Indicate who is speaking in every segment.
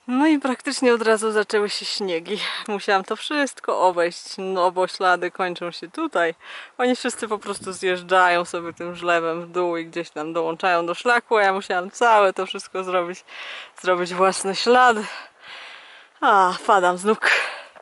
Speaker 1: No i praktycznie od razu zaczęły się śniegi. Musiałam to wszystko obejść, no bo ślady kończą się tutaj. Oni wszyscy po prostu zjeżdżają sobie tym żlebem w dół i gdzieś tam dołączają do szlaku, a ja musiałam całe to wszystko zrobić własne ślady. A, padam z nóg.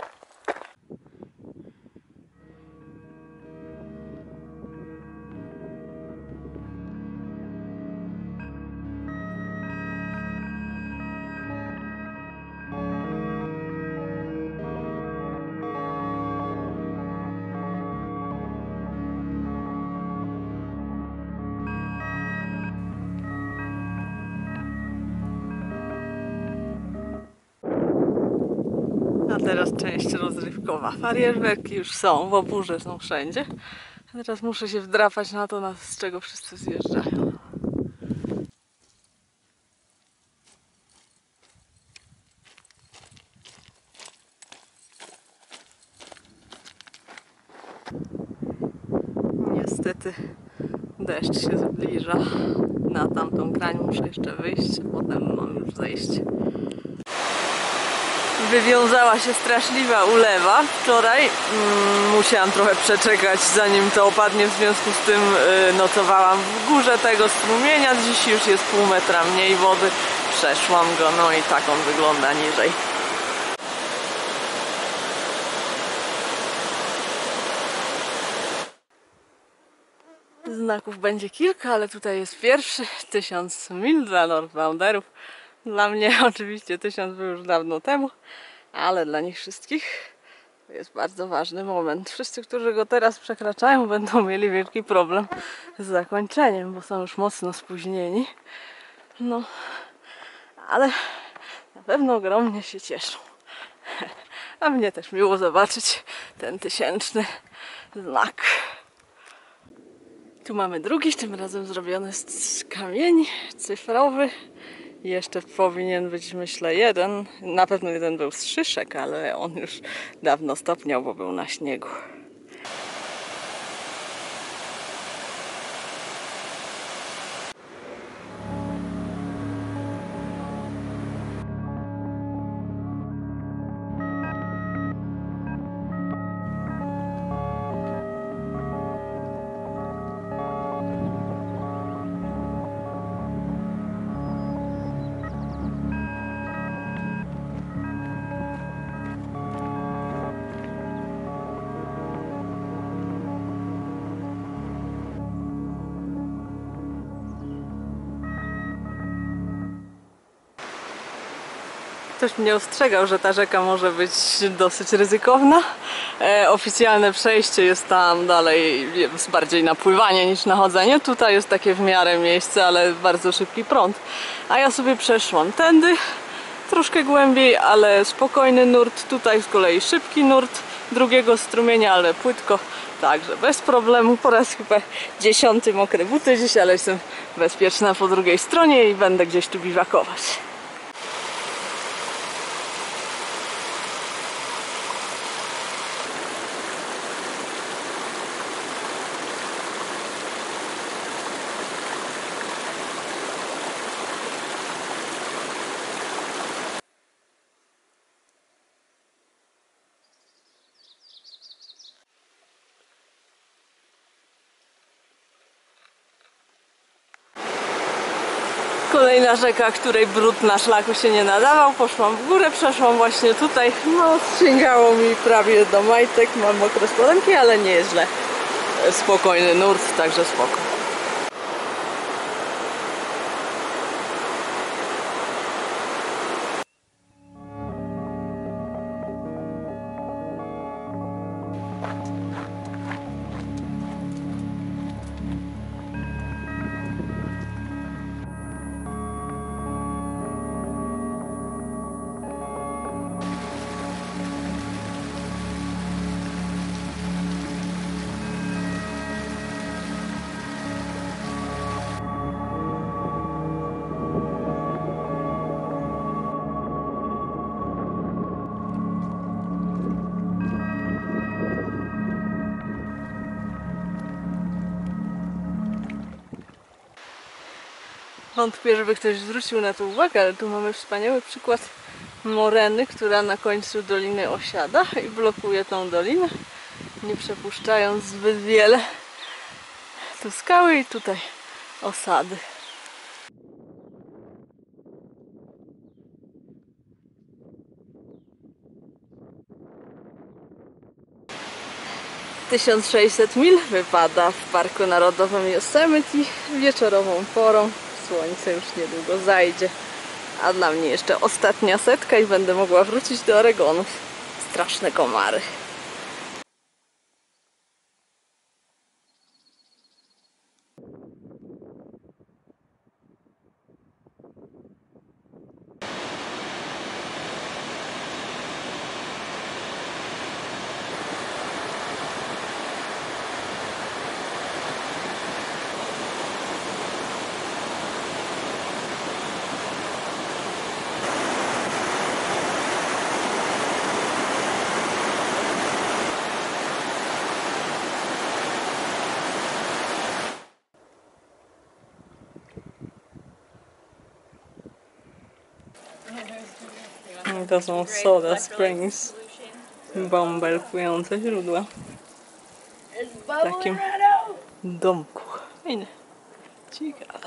Speaker 1: A teraz część rozrywkowa. Fajerwerki już są, bo burze są wszędzie. A teraz muszę się wdrapać na to, z czego wszyscy zjeżdżają. Niestety deszcz się zbliża. Na tamtą krań muszę jeszcze wyjść, potem mam już zejście. Wywiązała się straszliwa ulewa. Wczoraj musiałam trochę przeczekać, zanim to opadnie, w związku z tym nocowałam w górze tego strumienia. Dziś już jest pół metra mniej wody. Przeszłam go, no i tak on wygląda niżej. Znaków będzie kilka, ale tutaj jest pierwszy. 1000 mil dla northbounderów. Dla mnie oczywiście 1000 był już dawno temu, ale dla nich wszystkich to jest bardzo ważny moment. Wszyscy, którzy go teraz przekraczają, będą mieli wielki problem z zakończeniem, bo są już mocno spóźnieni. No, ale na pewno ogromnie się cieszą. A mnie też miło zobaczyć ten 1000 znak. Tu mamy drugi, tym razem zrobiony z kamieni, cyfrowy. Jeszcze powinien być, myślę, jeden. Na pewno jeden był z szyszek, ale on już dawno stopniał, bo był na śniegu. Ktoś mnie ostrzegał, że ta rzeka może być dosyć ryzykowna. Oficjalne przejście jest tam dalej, jest bardziej na pływanie niż na chodzenie. Tutaj jest takie w miarę miejsce, ale bardzo szybki prąd. A ja sobie przeszłam tędy, troszkę głębiej, ale spokojny nurt. Tutaj z kolei szybki nurt drugiego strumienia, ale płytko. Także bez problemu. Po raz chyba 10. mokre buty dziś, ale jestem bezpieczna po drugiej stronie i będę gdzieś tu biwakować. Kolejna rzeka, której brud na szlaku się nie nadawał. Poszłam w górę, przeszłam właśnie tutaj. No, sięgało mi prawie do majtek. Mam mokre spodenki, ale nie jest źle. Spokojny nurt, także spoko. Wątpię, żeby ktoś zwrócił na to uwagę, ale tu mamy wspaniały przykład moreny, która na końcu doliny osiada i blokuje tą dolinę, nie przepuszczając zbyt wiele. Tu skały i tutaj osady. ,1600 mil wypada w Parku Narodowym Yosemite wieczorową porą. Słońce już niedługo zajdzie, a dla mnie jeszcze ostatnia setka i będę mogła wrócić do Oregonu. Straszne komary. To są Soda Springs, bąbelkujące źródła w takim domku. Fajne, ciekawe.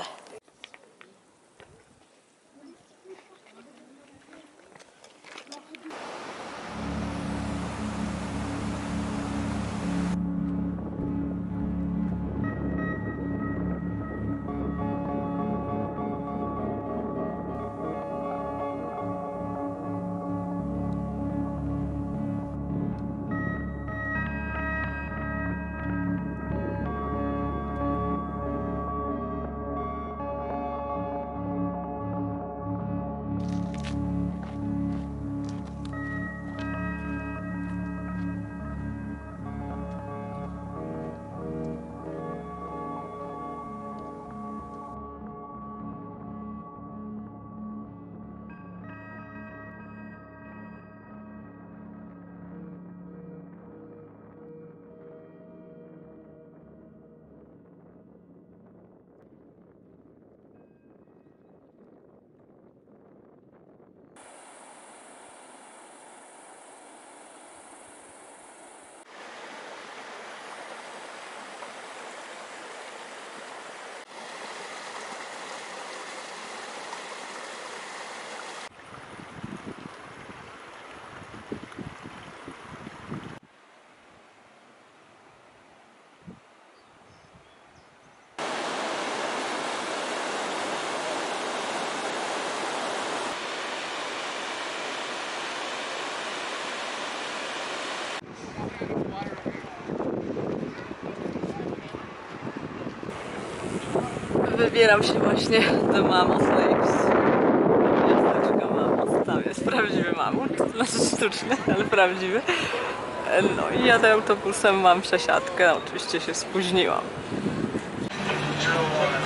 Speaker 1: Wybieram się właśnie do Mammoth Lakes. Miasteczko Mammoth, tam jest prawdziwy mamut, znaczy sztuczny, ale prawdziwy. No i jadę autobusem, mam przesiadkę, oczywiście się spóźniłam.